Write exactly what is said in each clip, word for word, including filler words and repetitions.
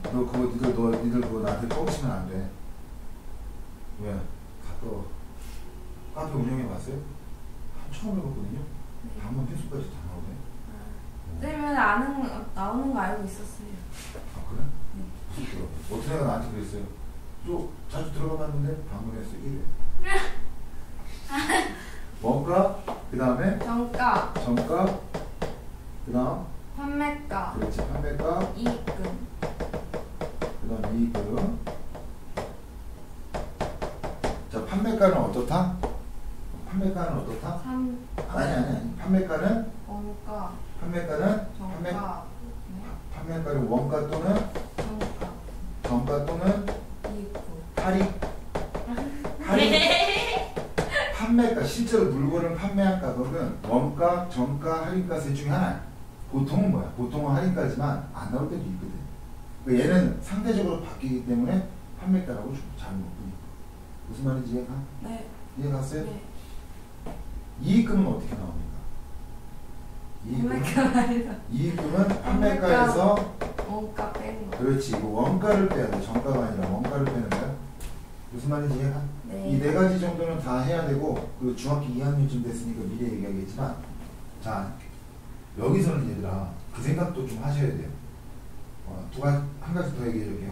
너 그거 니들 너 니들 그거 나한테 뻥치면 안 돼. 왜? 가까워. 카페 운영해 봤어요? 처음 해봤거든요. 네. 방문 필수까지 다 나오네. 아, 쌤은 아는 나오는 거 알고 있었어요. 아 그래? 네. 무슨 들어가? 어떻게 내가 나한테 그랬어요? 또 자주 들어가봤는데 방문했어 일 회. 원가, 그 다음에 정가, 정가, 그 다음 판매가, 그렇지 판매가, 이익금. 그 다음 이익금. 자 판매가는 어떻다? 판매가는 어떻다? 삼, 아니 아니 아니 판매가는 원가, 판매가는 정가, 판매, 네. 판매가는 원가 또는 정가, 정가 또는 이익금. 할인 할인 판매가 실제로 물건을 판매한 가격은 원가, 정가, 할인가 셋 중에 하나야. 보통은 뭐야? 보통은 할인가지만 안 나올 때도 있거든. 그러니까 얘는 상대적으로 바뀌기 때문에 판매가라고 잘 못 보니까. 무슨 말인지 이해가? 네. 이해 갔어요? 네. 이익금은 어떻게 나옵니까? 이익금은, 판매가 아니다. 이익금은 판매가에서 원가 빼는 거. 그렇지. 이거 원가를 빼야 돼. 정가가 아니라 원가를 빼는 거야. 무슨 말인지 이해가? 네. 이 네 가지 정도는 다 해야 되고 그 중학교 이 학년쯤 됐으니까 미래 얘기하겠지만 자 여기서는 얘들아 그 생각도 좀 하셔야 돼요. 어, 두 가지 한 가지 더 얘기해 줄게요.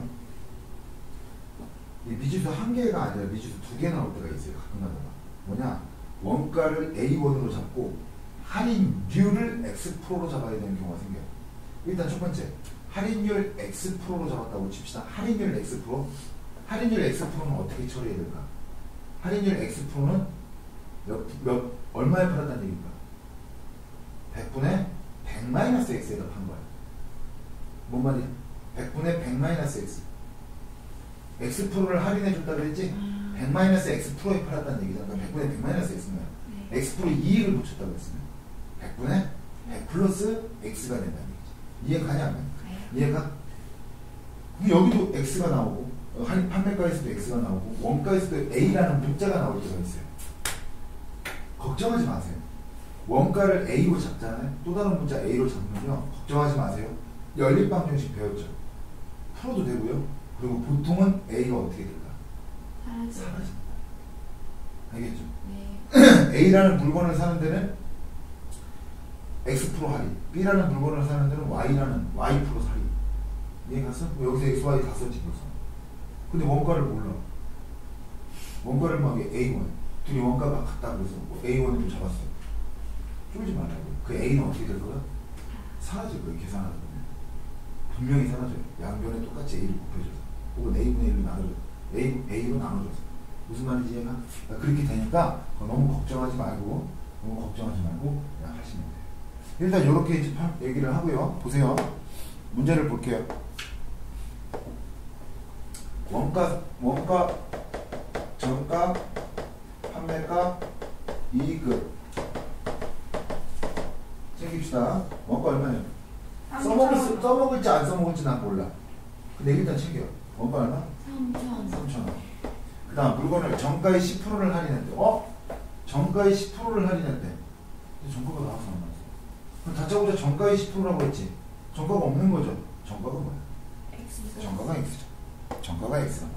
이 미지수 한 개가 아니라 미지수 두 개 나올 때가 있어요. 가끔가다가 뭐냐 원가를 에이 원으로 잡고 할인율을 엑스 퍼센트로 잡아야 되는 경우가 생겨요. 일단 첫 번째 할인율 엑스 퍼센트로 잡았다고 칩시다. 할인율 엑스 퍼센트 할인율 엑스 퍼센트는 어떻게 처리해야 될까? 할인율 엑스 퍼센트는 몇, 몇, 얼마에 팔았다는 얘기입니까? 백분의 백 마이너스 X에다 판 거야. 뭔 말이야? 백분의 백 마이너스 X. X 프로를 할인해 줬다 그랬지? 음. 백 마이너스 X 프로에 팔았다는 얘기잖아. 그러니까 백분의 백 마이너스 X는 네. X 프로 이익을 붙였다고 했으면 백분의 백 플러스 X가 된다는 얘기지. 이해 가냐? 안 가냐? 네. 이해가? 그럼 여기도 X가 나오고 할인 판매가에서도 X가 나오고 원가에서도 A라는 문자가 나올 때가 있어요. 걱정하지 마세요. 원가를 A로 잡잖아요. 또 다른 문자 A로 잡으면요. 걱정하지 마세요. 연립방정식 배웠죠. 풀어도 되고요. 그리고 보통은 A가 어떻게 될까? 사라져. 사라집니다. 알겠죠? 네. A라는 물건을 사는 데는 X 프로 할인, B라는 물건을 사는 데는 Y라는 Y 프로 할인. 이해 갔어? 여기서 X, Y 다 썼지 벌써. 근데 원가를 몰라. 원가를 막 에이 원. 둘이 원가가 같다 그래서 뭐 에이 원을 잡았어. 쫄지 말라고. 그 A는 어떻게 될 거야? 사라질 거야. 계산하다 보면. 분명히 사라져요. 양변에 똑같이 A를 곱해줘서. 혹은 A분의 일로 나눠줘서. A, A로 나눠줘서. 무슨 말인지 이해가? 그러니까 그렇게 되니까 너무 걱정하지 말고 너무 걱정하지 말고 그냥 하시면 돼요. 일단 이렇게 이제 얘기를 하고요. 보세요. 문제를 볼게요. 원가, 원가, 정가, 판매가, 이익금. 챙깁시다. 원가 얼마예요? 써먹을, 수, 써먹을지 안 써먹을지 난 몰라. 근데 일단 챙겨. 원가 얼마? 삼천. 삼천 원. 그 다음 물건을 정가의 십 퍼센트를 할인했대. 어? 정가의 십 퍼센트를 할인했대. 근데 정가가 나와서 안 나왔어. 그럼 다짜고짜 정가의 십 퍼센트라고 했지. 정가가 없는 거죠. 정가가 뭐야? X. 정가가 X죠. 정가가 X가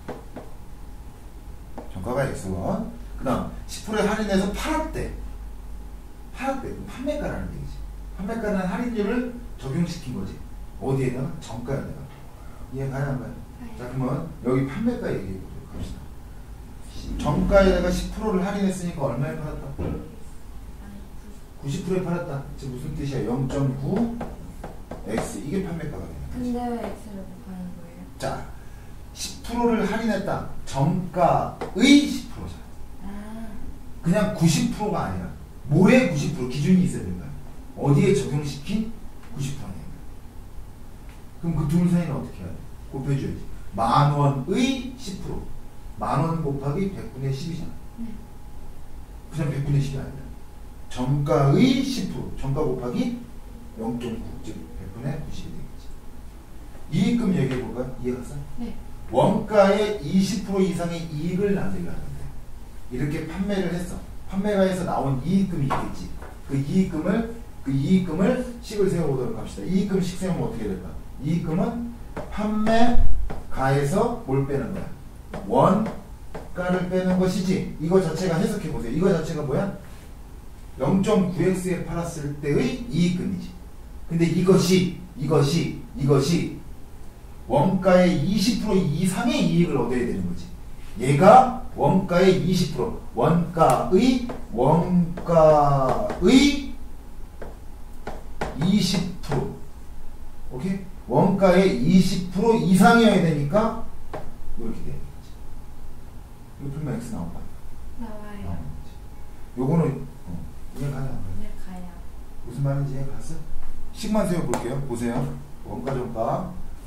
정가가 X원. 그 다음 십 퍼센트 할인해서 팔았대. 팔았대. 판매가라는 얘기지. 판매가는 할인율을 적용시킨 거지. 어디에다가? 정가에다가. 이해 가야 안 가요? 네. 자 그러면 여기 판매가 얘기해 보도록 합시다. 정가에다가 십 퍼센트를 할인했으니까 얼마에 팔았다? 구십 퍼센트에 팔았다. 이게 무슨 뜻이야? 영 점 구 X. 이게 판매가가 되는 거지. 근데 왜 X를 곱하는 거예요? 자, 십 퍼센트를 할인했다. 정가의 십 퍼센트잖아. 아. 그냥 구십 퍼센트가 아니라 뭐의 구십 퍼센트 기준이 있어야 된다. 어디에 적용시킨 구십 퍼센트냐. 그럼 그 둘 사이는 어떻게 해야 돼? 곱해줘야지. 만 원의 십 퍼센트. 만 원 곱하기 백분의 십이잖아. 네. 그냥 백분의 십이 아니라 정가의 십 퍼센트. 정가 곱하기 영 점 구. 즉 백분의 구십이 되겠지. 이익금 얘기해볼까요? 이해갔어? 네. 원가의 이십 퍼센트 이상의 이익을 남기려 하는데 이렇게 판매를 했어. 판매가 해서 나온 이익금이 있겠지. 그 이익금을 그 이익금을 식을 세워보도록 합시다. 이익금 식 세우면 어떻게 될까? 이익금은 판매가에서 뭘 빼는 거야? 원가를 빼는 것이지. 이거 자체가 해석해 보세요. 이거 자체가 뭐야? 영 점 구 엑스에 팔았을 때의 이익금이지. 근데 이것이 이것이 이것이 원가의 이십 퍼센트 이상의 이익을 얻어야 되는 거지. 얘가 원가의 이십 퍼센트, 원가의 원가의 이십 퍼센트, 오케이? 원가의 이십 퍼센트 이상이어야 되니까 이렇게 되는 거지. 이거 풀면 X 나올까? 나와요. 요거는 어, 이해가냐? 네, 가요. 무슨 말인지 이해갔어? 식만 세워볼게요. 보세요. 원가 정가.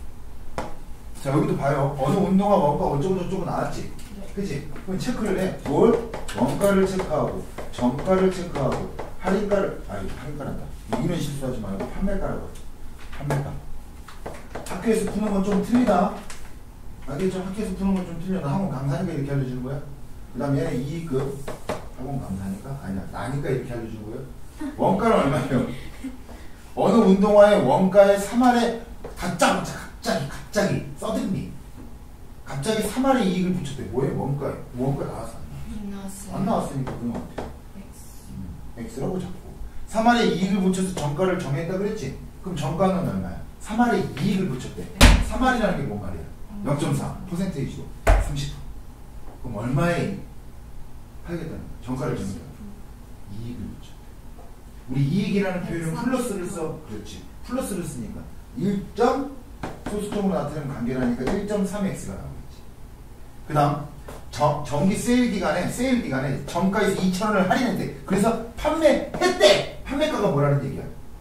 자, 여기도 봐요. 어느 운동화 원가 어쩌고 저쩌고 나왔지? 네. 그치? 그럼 체크를 해. 뭘? 원가를 체크하고, 정가를 체크하고, 할인가를, 아니, 할인가란다. 이런 실수하지 말고 판매가라고. 판매가. 학교에서 푸는 건 좀 틀리다. 알겠죠? 학교에서 푸는 건 좀 틀려. 나 학원 강사니까 이렇게 알려주는 거야. 그 다음에 얘는 이익금. 학원 강사니까? 아니야. 나니까 이렇게 알려주는 거예요. 원가는 얼마예요? 어느 운동화의 원가의 삼 할에 갑자기 갑자기 갑자기 서든리 갑자기 삼 할의 이익을 붙였대. 뭐예요? 원가에. 원가 나왔어? 안 나왔어요. 안 나왔으니까 그건 어때? X. 음, X라고 잡고 삼 할의 이익을 붙여서 정가를 정했다 그랬지? 그럼 정가는 얼마야? 삼 할의 이익을 붙였대. 삼 할이라는 게 뭔 말이야? 영 점 사 퍼센테이지로 삼십 퍼센트. 그럼 얼마에 팔겠다는 거야? 정가를 정했다. 이익을 붙였대. 우리 이익이라는 표현은 플러스를 써. 그렇지. 플러스를 쓰니까 일 점 소수점으로 나타내면 관계라니까 일 점 삼 엑스가 나오겠지. 그 다음 정기 세일 기간에 세일 기간에 정가에서 이천 원을 할인했대. 그래서 판매했대. 판매가가 뭐라는 얘기야?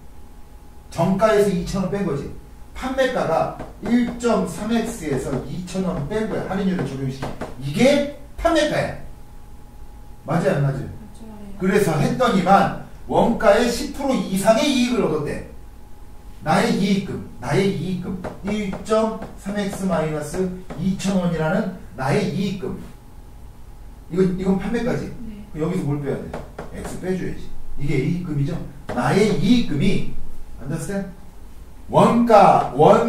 정가에서 이천 원 뺀 거지. 판매가가 일 점 삼 엑스에서 이천 원 뺀 거야. 할인율을 적용시켜. 이게 판매가야. 맞아요, 안 맞아요? 맞아요. 그래서 했더니만 원가의 십 퍼센트 이상의 이익을 얻었대. 나의 이익금, 나의 이익금 일 점 삼 엑스 마이너스 이천 원이라는 나의 이익금. 이건, 이건 판매까지. 네. 여기서 뭘 빼야 돼? X 빼줘야지. 이게 이익금이죠. 나의 이익금이 understand? 원가,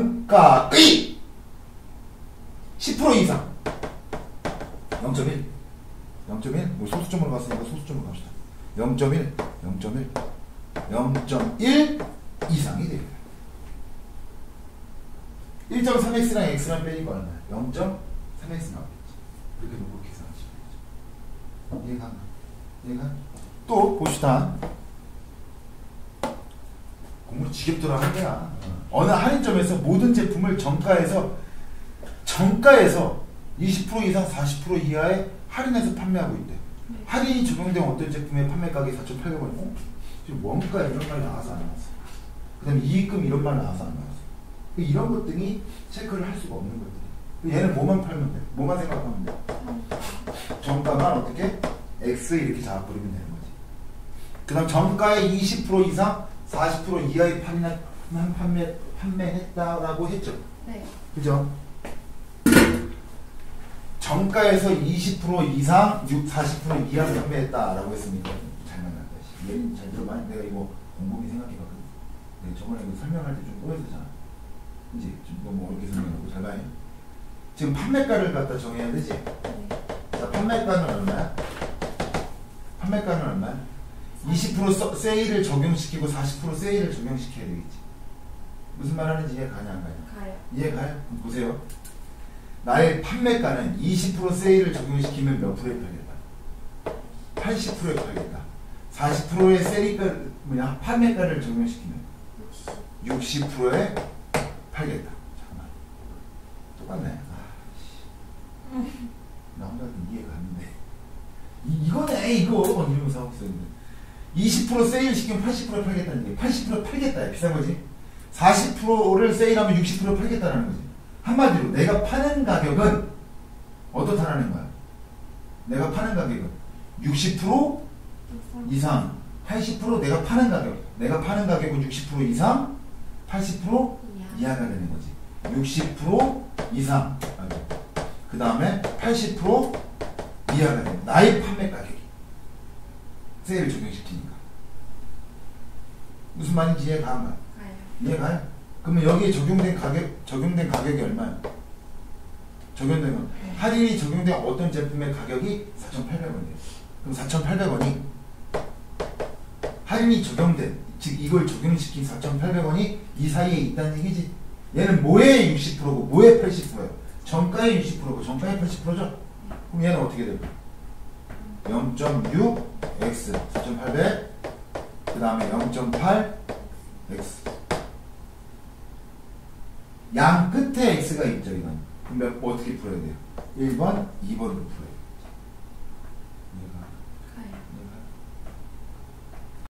원가의 십 퍼센트 이상. 영 점 일. 영 점 일. 뭐 소수점으로 갔으니까 소수점으로 갑시다. 영 점 일, 영 점 일, 영 점 일 이상이 됩니다. 일 점 삼 엑스랑 X랑 빼니까 얼마야? 영 점 삼 엑스 나오겠지. 이렇게 놓고 계산하시면 되죠. 이해가? 이해가? 또 봅시다. 공부 지겹더라 할 거야. 어느 할인점에서 모든 제품을 정가에서 정가에서 이십 퍼센트 이상 사십 퍼센트 이하에 할인해서 판매하고 있대. 네. 할인이 적용된 어떤 제품의 판매 가격이 사천팔백 원이고 어? 지금 원가 이런 말 나와서 안 나왔어. 그 다음에 이익금 이런 말 나와서 안 나왔어. 이런 것들이 체크를 할 수가 없는 것들이. 얘는 뭐만 팔면 돼? 뭐만 생각하면 돼? 정가만 어떻게? X 이렇게 잡아버리면 되는 거지. 그 다음 정가의 이십 퍼센트 이상 사십 퍼센트 이하의 판매, 판매, 판매했다라고 했죠. 네. 그죠? 정가에서 이십 퍼센트 이상 사십 퍼센트 이하 판매했다라고 했으니까 잘 만났다. 얘는 잘 들어봐. 내가 이거 곰곰이 생각해봤거든. 내가 저번에 이거 설명할 때 좀 꼬였었잖아. 이제 좀 너무 어렵게 설명하고 잘 봐요. 지금 판매가를 갖다 정해야 되지? 네. 자, 판매가는 얼마야? 판매가는 얼마야? 이십 퍼센트 서, 세일을 적용시키고 사십 퍼센트 세일을 적용시켜야 되겠지. 무슨 말 하는지 이해 가냐 안 가냐? 가요. 이해 가요? 그럼 보세요. 나의 판매가는 이십 퍼센트 세일을 적용시키면 몇 프로에 팔겠다? 팔십 퍼센트에 팔겠다. 사십 퍼센트의 세일가, 뭐냐, 판매가를 적용시키면 육십 퍼센트에 팔겠다. 잠깐만. 똑같네. 아, 나 혼자 이해가 안 돼. 이, 이거네, 이거. 이러면서 하고 있었는데. 이십 퍼센트 세일 시키면 팔십 퍼센트에 팔겠다는 게 팔십 퍼센트 팔겠다. 비싼 거지. 사십 퍼센트를 세일하면 육십 퍼센트 팔겠다는 거지. 한마디로 내가 파는 가격은 어떻다라는 거야? 내가 파는 가격은 육십 퍼센트 이상, 팔십 퍼센트 내가 파는 가격. 내가 파는 가격은 육십 퍼센트 이상, 팔십 퍼센트 이하가 되는 거지. 육십 퍼센트 이상, 그 다음에 팔십 퍼센트 이하가 되는 나의 판매 가격이. 세일을 적용시키니까. 무슨 말인지 이해가 안 가? 가요. 이해가요? 그러면 여기에 적용된 가격, 적용된 가격이 얼마야? 적용된 건 할인이 적용된 어떤 제품의 가격이 사천팔백 원이에요. 그럼 사천팔백 원이 할인이 적용된, 즉 이걸 적용시킨 사천팔백 원이 이 사이에 있다는 얘기지. 얘는 뭐의 육십 퍼센트고 뭐의 팔십 퍼센트예요? 정가의 육십 퍼센트고 정가의 팔십 퍼센트죠? 그럼 얘는 어떻게 될까? 영 점 육 x 사천팔백, 그 다음에 영 점 팔 x. 양 끝에 x가 있죠, 이건. 그럼 뭐 어떻게 풀어야 돼요? 일 번, 이 번으로 풀어야 돼요. 얘가, 가요.